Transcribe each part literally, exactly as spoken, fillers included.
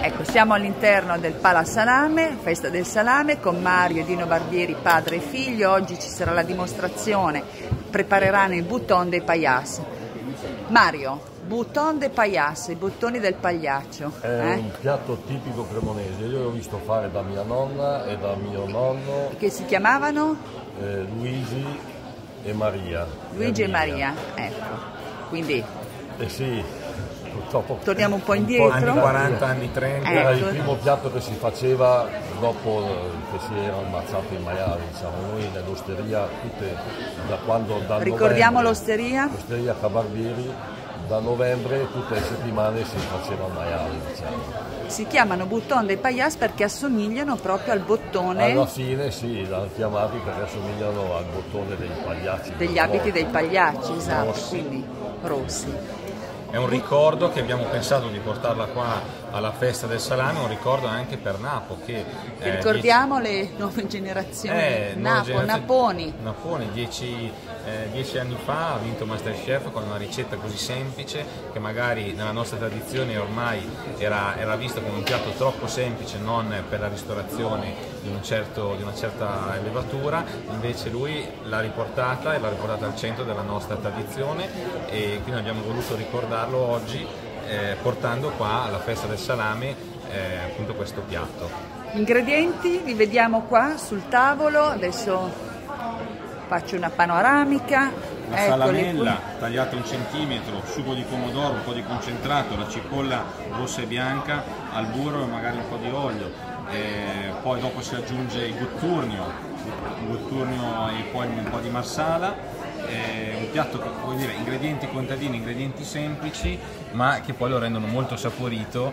Ecco, siamo all'interno del Pala Salame, festa del salame, con Mario e Dino Barbieri, padre e figlio. Oggi ci sarà la dimostrazione, prepareranno il bouton des paillasse. Mario, bouton des paillasse, i bottoni del pagliaccio. È eh? un piatto tipico cremonese, io l'ho visto fare da mia nonna e da mio nonno. Che si chiamavano? Eh, Luigi e Maria. Luigi e Maria, ecco. Quindi... Eh sì. Purtroppo torniamo un po' indietro, anni quaranta, anni trenta. Ecco. Era il primo piatto che si faceva dopo che si erano ammazzati i maiali, diciamo. Noi nell'osteria, tutte da quando da ricordiamo novembre, l'osteria? L'osteria Cabarbieri, da novembre tutte le settimane si faceva il maiale, diciamo. Si chiamano bouton des paillasse perché assomigliano proprio al bottone. Alla fine sì, l'hanno chiamati perché assomigliano al bottone dei pagliacci. Degli abiti dei pagliacci, esatto, rossi. quindi rossi. È un ricordo che abbiamo pensato di portarla qua alla festa del salame, un ricordo anche per Napo. Che, eh, ricordiamo dieci... le nuove generazioni, eh, Napo, nuove Naponi. Naponi, dieci, eh, dieci anni fa ha vinto Masterchef con una ricetta così semplice che magari nella nostra tradizione ormai era, era vista come un piatto troppo semplice, non per la ristorazione di, un certo, di una certa elevatura. Invece lui l'ha riportata e l'ha riportata al centro della nostra tradizione, e quindi abbiamo voluto ricordarlo oggi eh, portando qua alla festa del salame eh, appunto questo piatto. Gli ingredienti li vediamo qua sul tavolo, adesso faccio una panoramica. La salamella tagliata un centimetro, sugo di pomodoro, un po' di concentrato, la cipolla rossa e bianca al burro e magari un po' di olio, e poi dopo si aggiunge il gutturnio, il gutturnio e poi un po' di marsala. È un piatto che vuol dire ingredienti contadini, ingredienti semplici, ma che poi lo rendono molto saporito,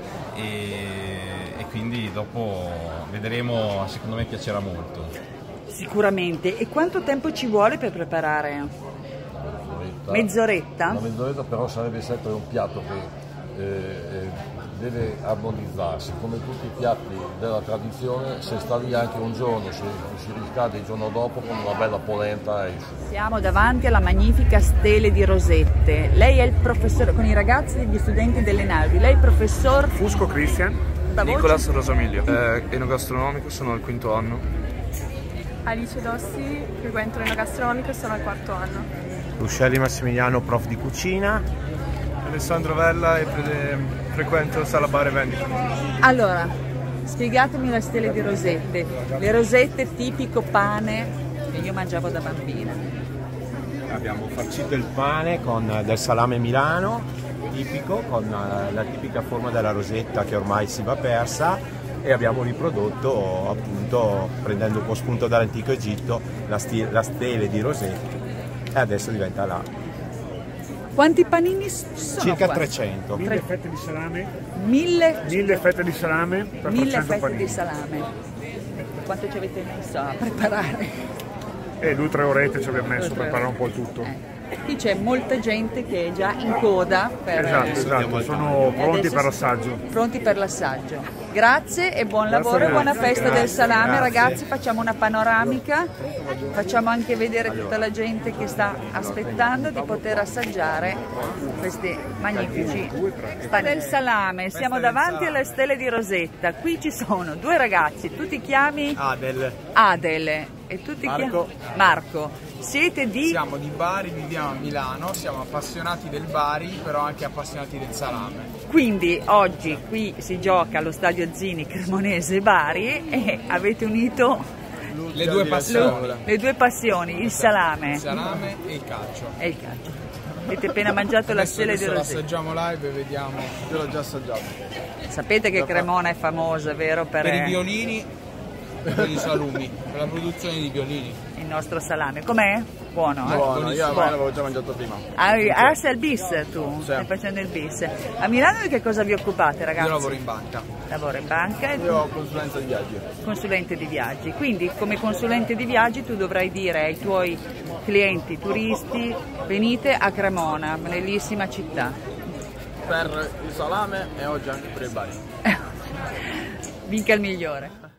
e, e quindi dopo vedremo, secondo me piacerà molto. Sicuramente. E quanto tempo ci vuole per preparare? Mezz'oretta. Mezz'oretta? Una mezz'oretta, però sarebbe sempre un piatto che eh, deve armonizzarsi, come tutti i piatti della tradizione. Se sta lì anche un giorno, si, si riscalda il giorno dopo con una bella polenta. E... Siamo davanti alla magnifica stele di Rosette. Lei è il professore, con i ragazzi e gli studenti delle Naudi, lei è il professor Fusco Cristian. Nicolas Rosamiglio, eh, enogastronomico, sono al quinto anno. Alice Dossi, frequento l'enogastronomico e sono al quarto anno. Ruscelli Massimiliano, prof di cucina. Alessandro Vella e fre frequento Sala Bar e Vendita. Allora, spiegatemi la stele di Rosette. Le rosette tipico pane che io mangiavo da bambina. Abbiamo farcito il pane con del salame milano, tipico, con la tipica forma della rosetta che ormai si va persa, e abbiamo riprodotto, appunto, prendendo un po' spunto dall'antico Egitto, la, la stele di Rosette, e adesso diventa la... Quanti panini sono Circa qua? trecento. Mille fette di salame. Mille, Mille fette di salame per mille trecento fette panini. di salame. Quanto ci avete messo a preparare? E due o tre orette ci abbiamo messo per preparare un po' il tutto. Eh. Qui c'è molta gente che è già in coda per... Esatto, esatto, sono pronti per l'assaggio. Pronti per l'assaggio. Grazie e buon Grazie lavoro e buona grazie, festa grazie, del salame. grazie. Ragazzi, facciamo una panoramica, facciamo anche vedere tutta la gente che sta aspettando di poter assaggiare questi magnifici pani del salame. Siamo davanti alle stele di Rosetta. Qui ci sono due ragazzi, tu ti chiami? Adel. Adele. E tu ti Marco. chiami? Marco. Siete di? Siamo di Bari, viviamo a Milano, siamo appassionati del Bari, però anche appassionati del salame. Quindi oggi qui si gioca allo Stadio Zini Cremonese Bari e avete unito le due passioni. le, le due passioni, il salame. Il salame e il calcio. E il calcio. Avete appena mangiato la stele di Rosetta. Rosetta. L'assaggiamo live e vediamo. Io l'ho già assaggiato. Sapete che Cremona è famosa, vero? Per, per i violini e per i salumi, per la produzione di violini. Il nostro salame. Com'è? Buono, eh? Buono, io l'avevo già mangiato prima. Ah, ah, sei al bis tu? Sì. Stai facendo il bis. A Milano di che cosa vi occupate, ragazzi? Io lavoro in banca. Lavoro in banca e tu? Io ho consulenza di viaggi. Consulente di viaggi. Quindi come consulente di viaggi tu dovrai dire ai tuoi clienti, turisti, venite a Cremona, bellissima città. Per il salame e oggi anche per il Bari. Vinca il migliore.